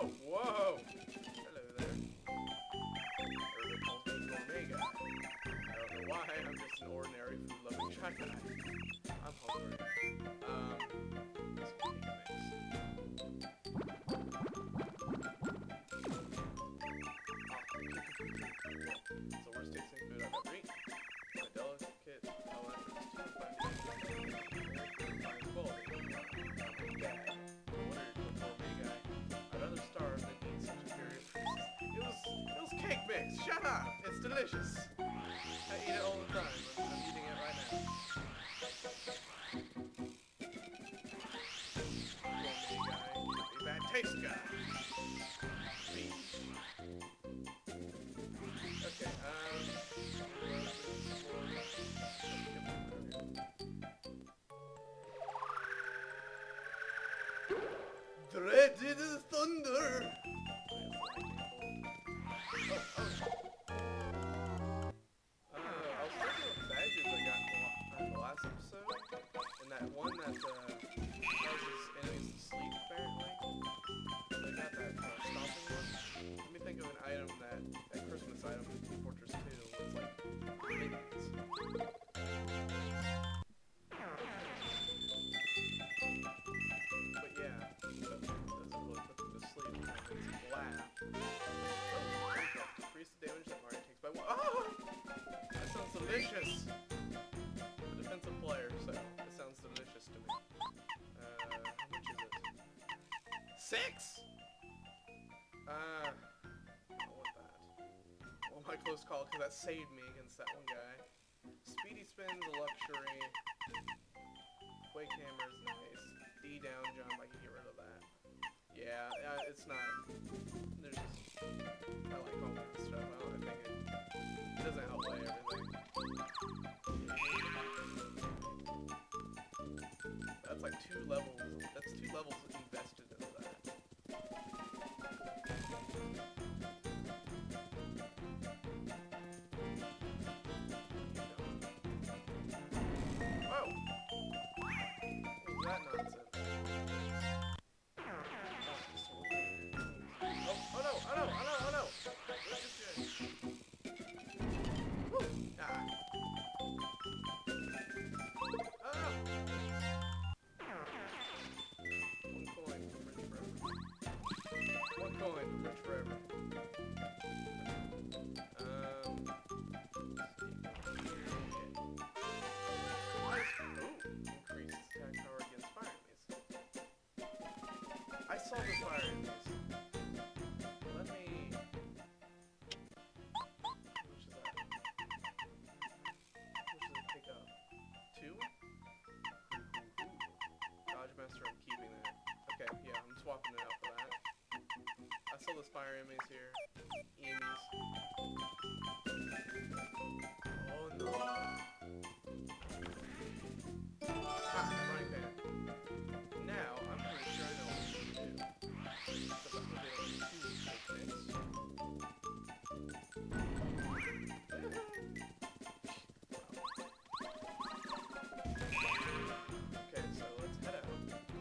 Whoa! Hello there. Everybody calls me Gourmet Guy. I don't know why, I'm just an ordinary food-loving shy guy. I'm hungry. This cake mix. It's the worst tasting food I've ever eaten. A delicate, however, it's too fine quality. Dad, Gourmet Guy. I'd rather starve than eat such inferior foods. It was cake mix. Shut up! It's delicious. I eat it all the time. I'm eating it right now. Gourmet Guy, a bad taste guy. Me. Okay, Dreaded thunder! I was thinking of badges I got in the last episode, and that one that causes enemies to sleep, apparently. I got that stomping one. Let me think of an item that Christmas item in Fortress 2 was like mittens. But yeah, that doesn't really put them to sleep. It's black. Increase the damage that Mario takes by one. Oh! That sounds delicious! I'm a defensive player, so it sounds delicious to me. How much is it? 6?! I don't want that. Well, my close call, because that saved me against that one guy. Speedy spin's a luxury. Quake hammer is nice. D down jump, I can get rid of that. Yeah, it's not. There's just. I like all that stuff. I think it doesn't outweigh everything. That's like 2 levels. That's 2 levels invested into that. Oh! What was that nonsense? Oh no! Oh no! Oh no! Oh no! What's this doing? Woo! Ah! Oh! One coin, rich forever. One coin, rich forever. Increases attack power against fire enemies. I saw the fire enemies. Let me... How much is that? How much does it take up? 2? Dodge Master, I'm keeping that. Okay, yeah, I'm swapping it out for that. I saw those fire enemies here. Enemies. Oh no. Ah, frying pan. Now, I'm pretty sure I know what to do. Except I'm gonna do 2 cake mix. Okay, so let's head out.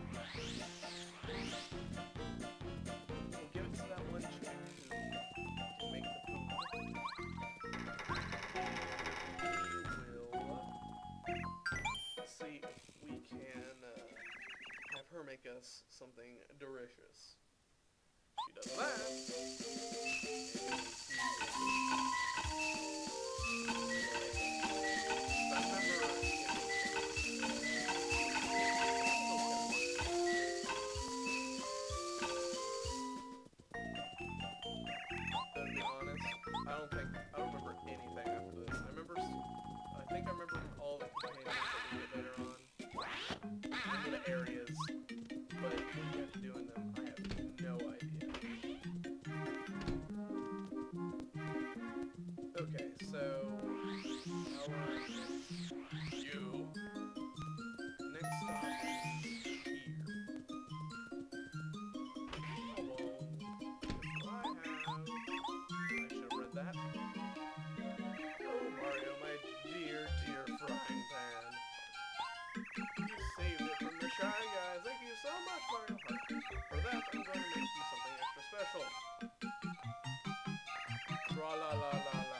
We'll give it to that one chick who can make the food. We will see if we can have her make us something delicious. She does that. To be honest, I don't remember anything after this. I think I remember all the containers that we get later on. The areas, but what you have to do in them, I have no idea. Okay, so you next stop is here. I should have read that. Oh Mario, my dear, dear frying pan. You saved it from the Shy Guys. Thank you so much, Mario Party. Tra la la la la.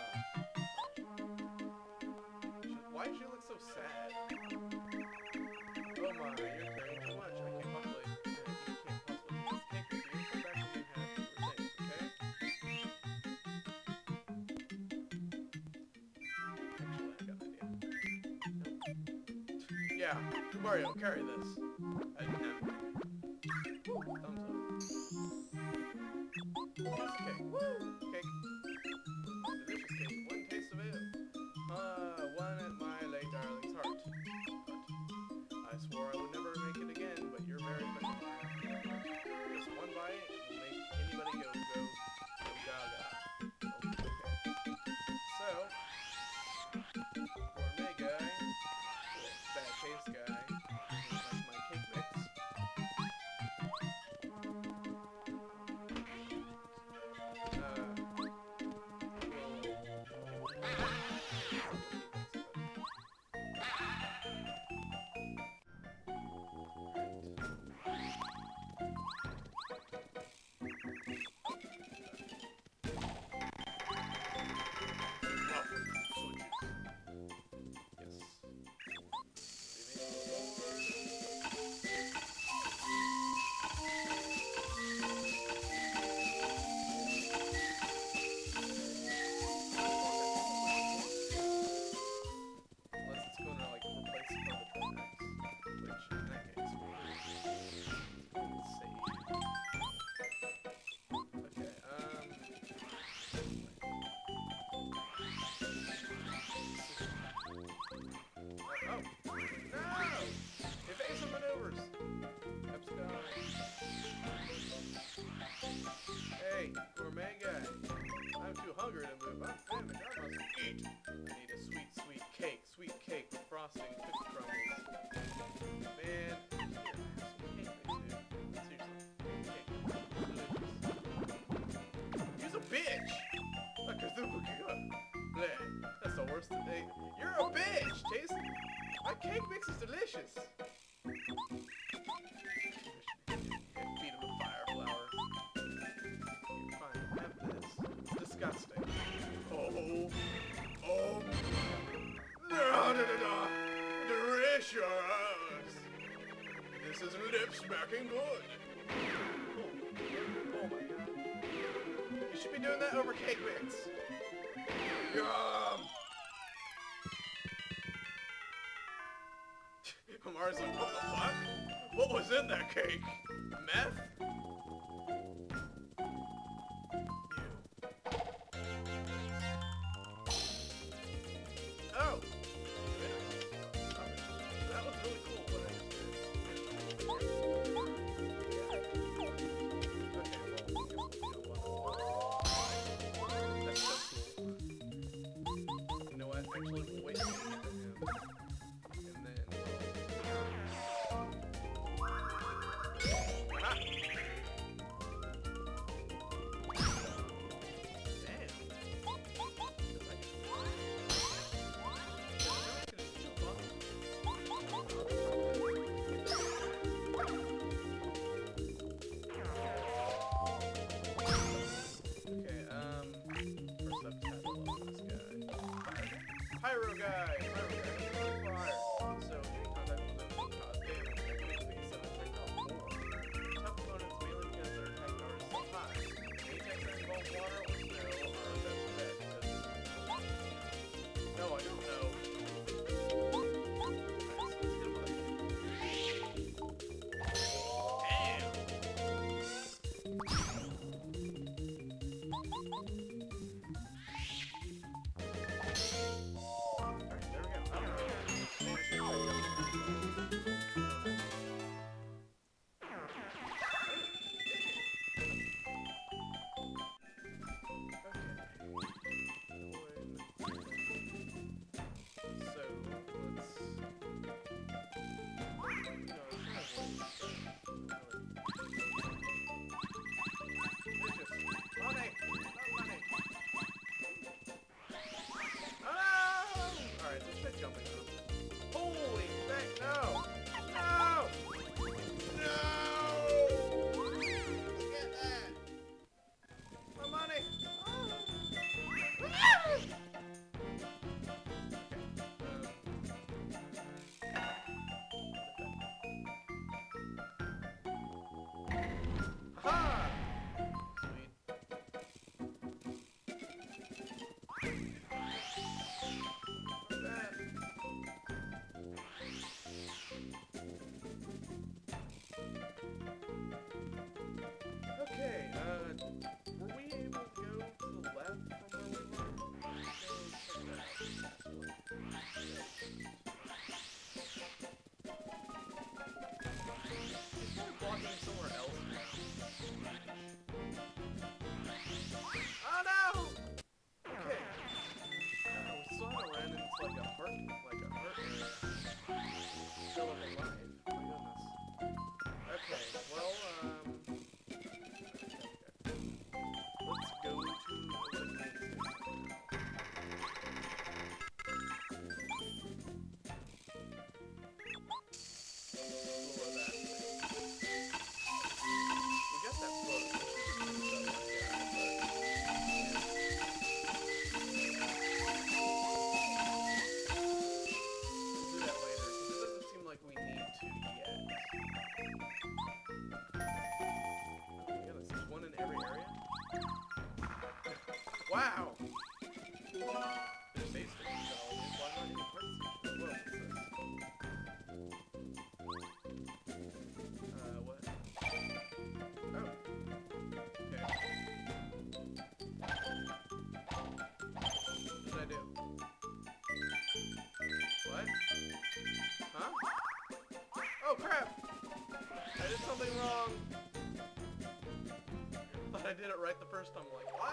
Why did you look so sad? Oh my, you're crying too much. I can't possibly. You can't possibly do this cake with you. Come back when you have fewer things, okay? Actually, I got an idea. Nope. Yeah, Mario, carry this. I didn't have it. Woo, thumbs up. Piece of cake. Woo! Cake. Delicious cake. One taste of it. One at my late darling's heart. But I swore I would never make it again, but you're very special. Just one bite will make anybody go gaga. Okay. So, gourmet guy, bad taste guy, like my cake mix. Hey, gourmet guy. I'm too hungry to move. Oh, man, the guy must eat. I need a sweet, sweet cake. Sweet cake with frosting and cookie crumbles. Man, here, have some cake mix, dude. Seriously. Cake. He's a bitch! Look, there's the cookie up. That's the worst thing. You're a bitch, Chase! My cake mix is delicious! Feed him a fire flower. You're fine, have this. It's disgusting. Oh. Delicious! This is lip smacking good. Oh my god. You should be doing that over cake mix. Yum! Mario's like, what the fuck? What was in that cake? Meth? Oh! That was really cool what I just did. That's so cool. You know what? Actually, we'll wait for him. And then... Pyro guy! Pyro guy! Fire! So, any contact with them will cause damage. Speed 7 turns out 4. Tough opponents melee because their attack power is so high. Any attacks that involve water or snow are best bet because... No, I don't know. Alright, there we Wow! There's save stations at all these. Why not even park stations? Whoa, what's this? What? Oh. Okay. What did I do? What? Huh? Oh crap! I did something wrong! I thought I did it right the first time. I'm like, what?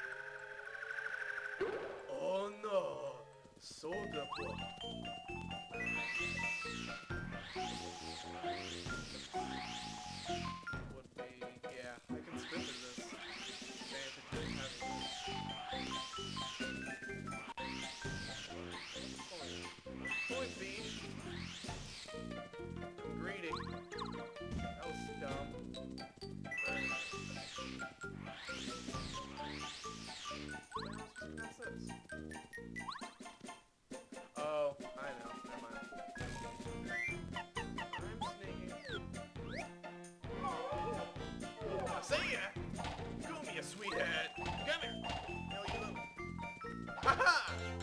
Oh no! Soda pop. Would be, yeah, I can spin through this. Advantage of having point beach. I'm greedy. That was dumb. What's this? Oh, I know. Never mind. I'm sneaking. I see ya! Come here, sweetheart. Come here. No, you don't. Ha-ha!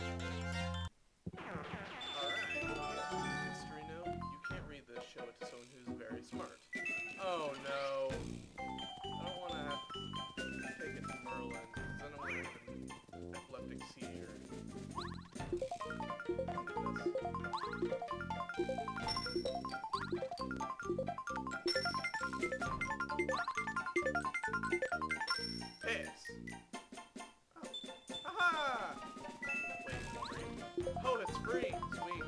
Alright. History note. You can't read this. Show it to someone who's very smart. Oh no. I don't want to have to take it to Merlin, because then I'm going to have an epileptic seizure. Piss. Oh. Haha! Wait, free? Oh, it's free! Sweet.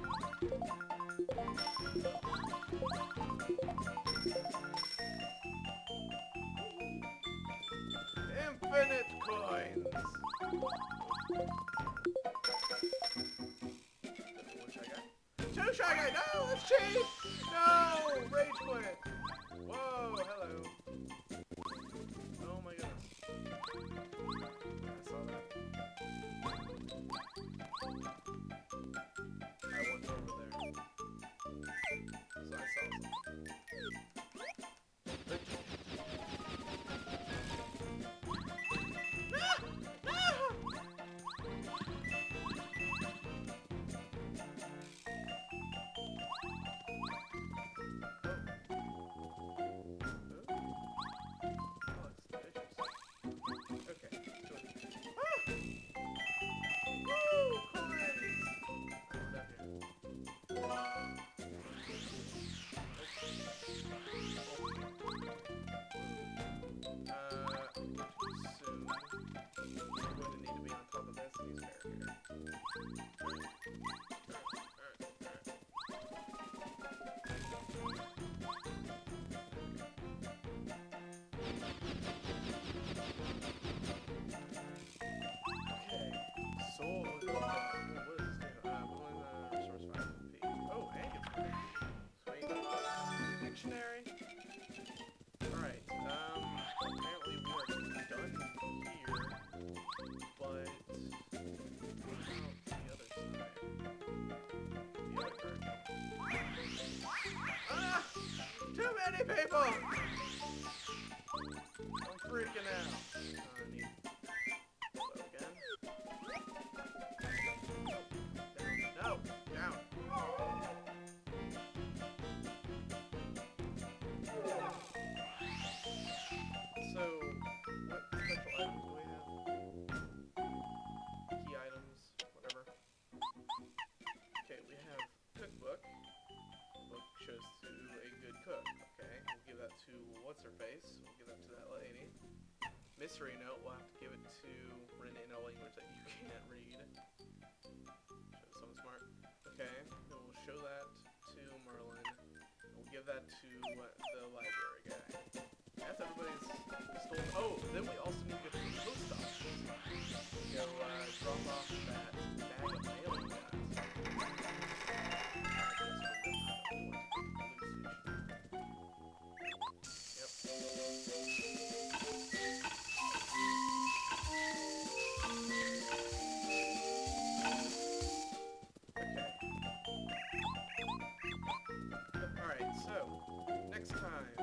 Infinite coins! One Shy Guy? Two Shy Guy! No! It's cheap! No! Rage quit! Whoa! Hello. Oh my goodness. I saw that. I went over there. So I saw something. Many people! I'm freaking out. I need slow again. Down. No! Down! So, what special items do we have? Key items, whatever. Okay, we have cookbook. Book shows to a good cook. Okay, we'll give that to what's-her-face. We'll give that to that lady. Mystery note, we'll have to give it to Renee in a language that you can't read. Show someone smart. Okay, then we'll show that to Merlin. We'll give that to the library guy. After everybody's stolen. Oh, then we also need to go to the post office. Go drop off that bag of mail we got. Alright, so, next time,